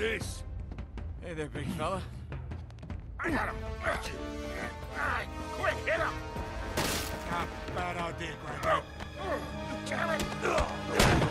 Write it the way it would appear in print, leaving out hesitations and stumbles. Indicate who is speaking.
Speaker 1: this?
Speaker 2: Hey there, big fella.
Speaker 1: I got him. Quick, hit him. Not a bad idea, Grandpa. Damn it.